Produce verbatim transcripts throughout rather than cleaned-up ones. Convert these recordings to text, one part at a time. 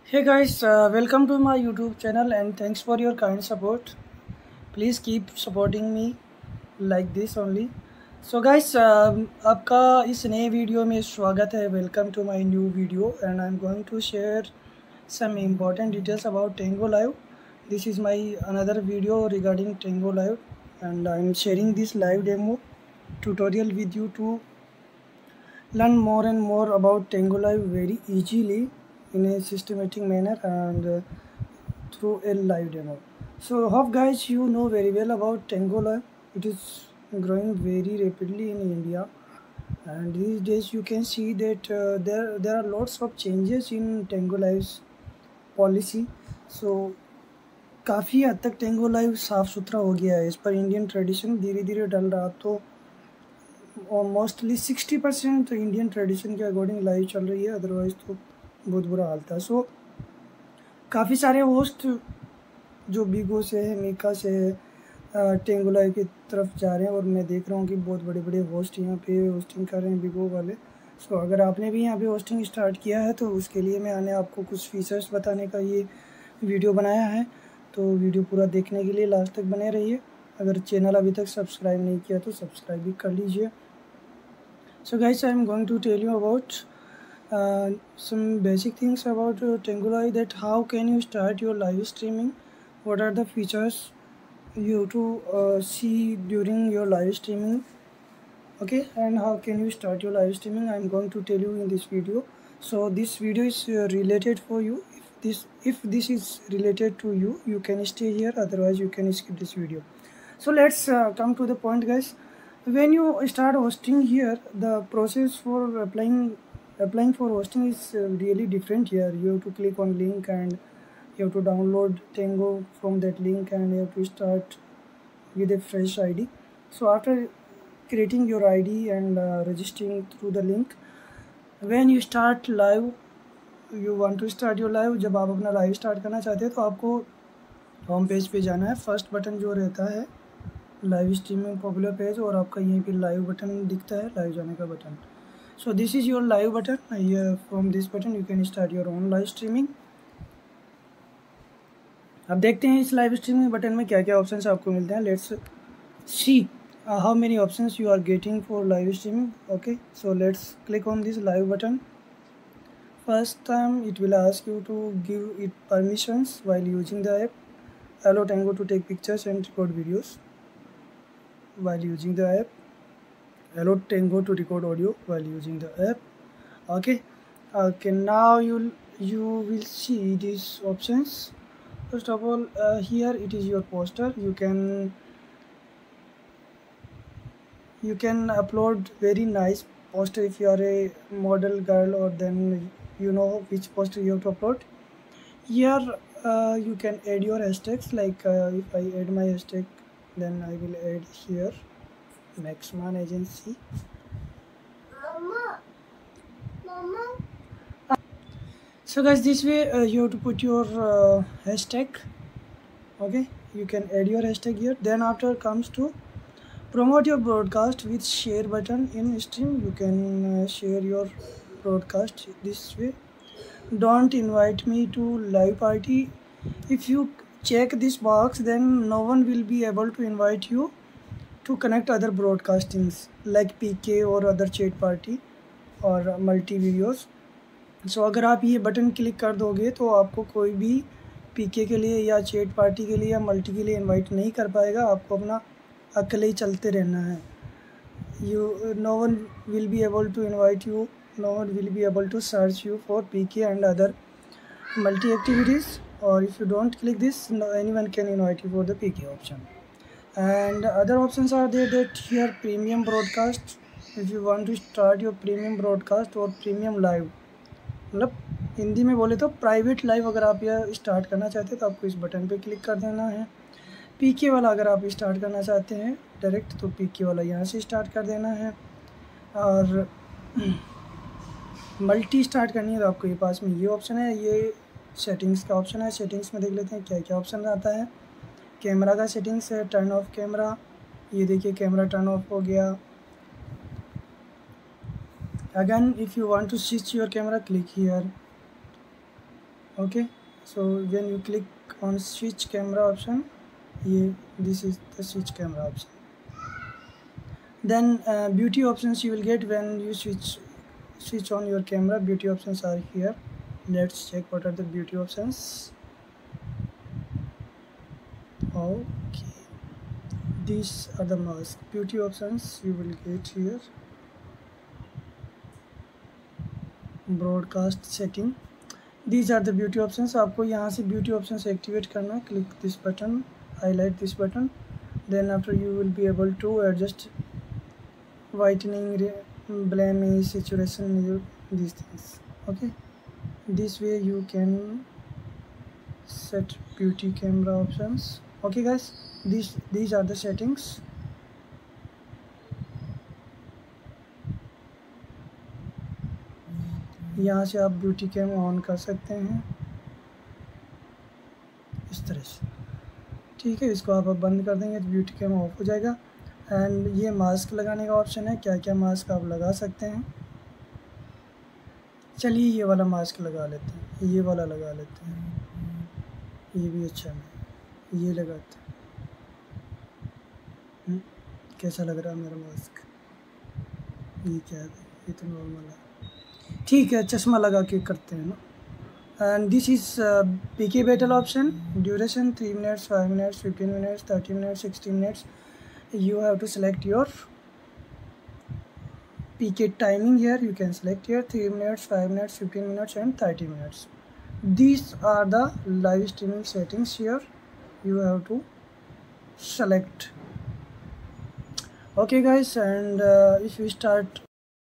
Hey guys, uh, welcome to my YouTube channel and thanks for your kind support. Please keep supporting me like this only. So guys, um, आपका इस नए video में स्वागत है. Welcome to my new video and I'm going to share some important details about Tango Live. This is my another video regarding Tango Live and I'm sharing this live demo tutorial with you to learn more and more about Tango Live very easily in a systematic manner and uh, through a live demo. So hope guys you know very well about Tango Live. It is growing very rapidly in India and these days you can see that uh, there there are lots of changes in Tango Live's policy. So काफ़ी हद तक Tengo live साफ़ सुथरा हो गया है. इस पर इंडियन ट्रेडिशन धीरे धीरे डल रहा, तो और mostly sixty percent Indian tradition के अकॉर्डिंग लाइव चल रही है, अदरवाइज़ तो बहुत बुरा हाल था. सो काफ़ी सारे होस्ट जो बिगो से है, मीका से है, टेंगो लाइव की तरफ जा रहे हैं और मैं देख रहा हूँ कि बहुत बड़े बड़े होस्ट यहाँ पे होस्टिंग कर रहे हैं बिगो वाले. सो so, अगर आपने भी यहाँ पे होस्टिंग स्टार्ट किया है तो उसके लिए मैंने आपको कुछ फीचर्स बताने का ये वीडियो बनाया है. तो वीडियो पूरा देखने के लिए लास्ट तक बने रहिए. अगर चैनल अभी तक सब्सक्राइब नहीं किया तो सब्सक्राइब भी कर लीजिए. So guys, I am going to tell you about uh, some basic things about uh, Tango Live, that how can you start your live streaming, what are the features you to uh, see during your live streaming, okay, and how can you start your live streaming. I am going to tell you in this video. So this video is uh, related for you. If this if this is related to you, you can stay here, otherwise you can skip this video. So let's uh, come to the point guys. When you start hosting here, the process for applying applying for hosting is uh, really different here. You have to click on link and you have to download Tango from that link and you have to start with a fresh I D. So after creating your I D and uh, registering through the link, when you start live, you want to start your live, जब आप अपना live start करना चाहते हैं तो आपको home page पे जाना है. फर्स्ट बटन जो रहता है लाइव स्ट्रीमिंग पॉपुलर पेज, और आपका यहीं पे लाइव बटन दिखता है, लाइव जाने का button. So this is your live button. ये from this button you can start your own live streaming. अब देखते हैं इस लाइव स्ट्रीमिंग बटन में क्या क्या ऑप्शंस आपको मिलते हैं. Let's see how many options you are getting for live streaming. Okay, so let's click on this live button. First time it will ask you to give it permissions while using the app. Allow Tango to take pictures and record videos while using the app. Allow Tango to record audio while using the app. Okay, okay, now you you will see these options. First of all, uh, here it is your poster. You can you can upload very nice poster if you are a model girl, or then you know which poster you have to upload. Here uh, you can add your hashtags, like uh, if I add my hashtag, then I will add here Maxman Agency. Mama. Mama. So guys, this way uh, you have to put your uh, hashtag. Okay, you can add your hashtag here. Then after comes to promote your broadcast with share button in stream. You can uh, share your broadcast this way. Don't invite me to live party. If you check this box, then no one will be able to invite you to connect other broadcastings like P K or other chat party or multi videos. So अगर आप ये button click कर दोगे तो आपको कोई भी P K के लिए या चैट पार्टी के लिए या मल्टी के लिए इनवाइट नहीं कर पाएगा. आपको अपना अकेले ही चलते रहना है. You no one will be able to invite you. No one will be able to search you for P K and other multi activities. Or if you don't click this, no anyone can invite you for the P K option. And other options are there, that here premium broadcast. If you want to start your premium broadcast or premium live, मतलब हिंदी में बोले तो private live, अगर आप यह start करना चाहते हैं तो आपको इस बटन पे क्लिक कर देना है. पी के वाला अगर आप स्टार्ट करना चाहते हैं डायरेक्ट, तो पी के वाला यहाँ से स्टार्ट कर देना है. और मल्टी स्टार्ट करनी है तो आपको ये पास में ये ऑप्शन है, ये सेटिंग्स का ऑप्शन है. सेटिंग्स में देख लेते हैं क्या क्या ऑप्शन आता है. कैमरा का सेटिंग्स है, टर्न ऑफ कैमरा. ये देखिए कैमरा टर्न ऑफ हो गया. Again if you want to switch your camera, click here. Okay, so when you click on switch camera option, ये this is the switch camera option. Then uh, beauty options you will get when you switch switch on your camera. Beauty options are here. Let's check what are the beauty options. Okay, these are the mask beauty options you will get here. Broadcast setting, these are the beauty options. आपको यहाँ से beauty options activate करना है. Click this button, highlight this button, then after you will be able to adjust whitening, blemish, saturation, these things. Okay, this way you can set beauty camera options. Okay guys, these these are the settings. यहाँ से आप beauty cam on कर सकते हैं इस तरह से. ठीक है, इसको आप अब बंद कर देंगे तो ब्यूटी कैम ऑफ हो जाएगा. एंड ये मास्क लगाने का ऑप्शन है, क्या क्या मास्क आप लगा सकते हैं. चलिए ये वाला मास्क लगा लेते हैं, ये वाला लगा लेते हैं, ये भी अच्छा है, ये लगाते हैं. कैसा लग रहा है मेरा मास्क. ये क्या है, ये तो नॉर्मल है. ठीक है, चश्मा लगा के करते हैं ना. and this is uh, P K battle option. Duration three minutes, five minutes, fifteen minutes, thirty minutes, sixty minutes. You have to select your P K timing here. You can select here three minutes, five minutes, fifteen minutes and thirty minutes. These are the live streaming settings here. You have to select. Okay guys, and uh, if we start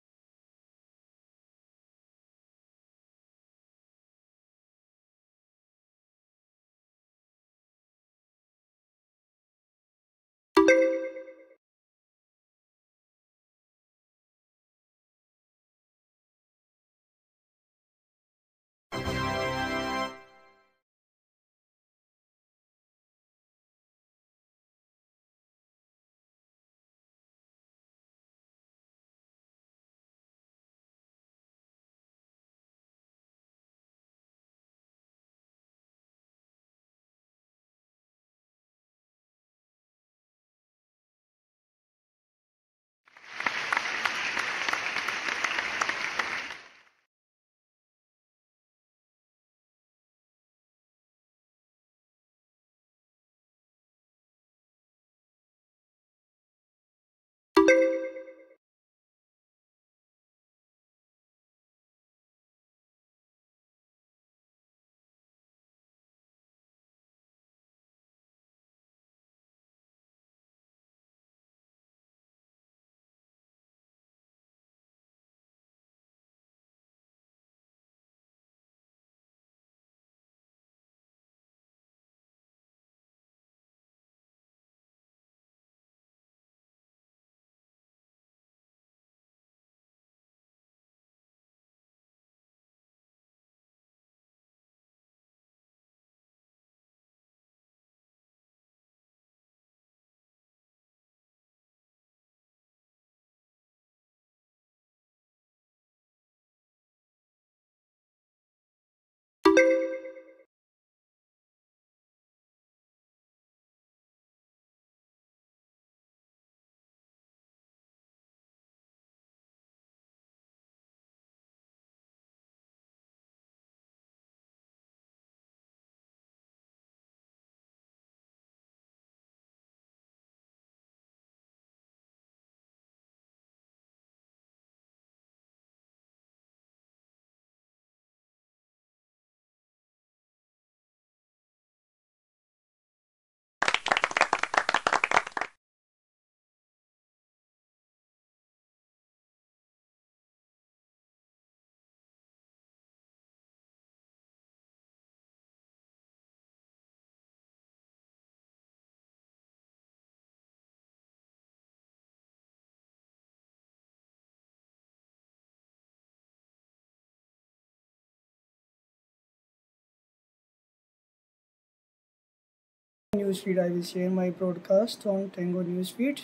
newsfeed, I will share my broadcast on Tango newsfeed.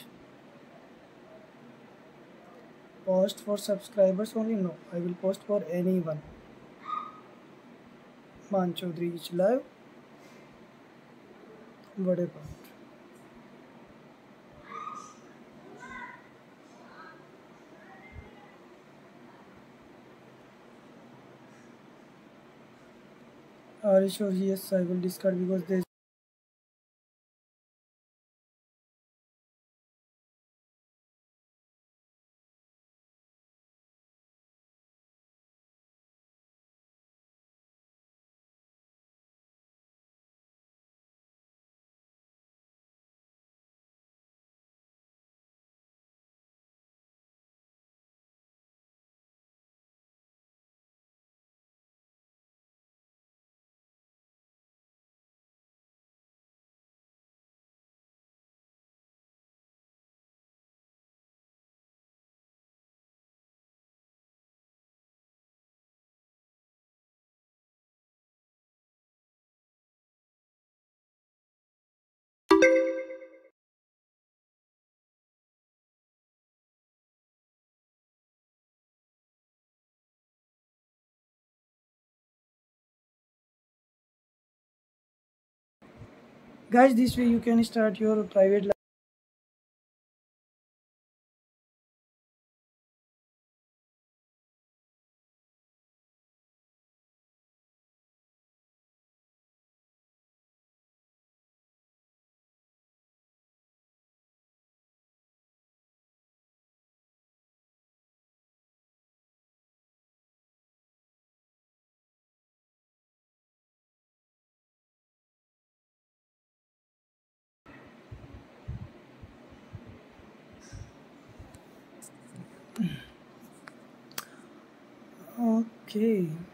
Post for subscribers only? No, I will post for anyone. मान Chaudhary is live. What about? Are you sure? Yes, I will discard because there. Guys, this way you can start your private live. Okay.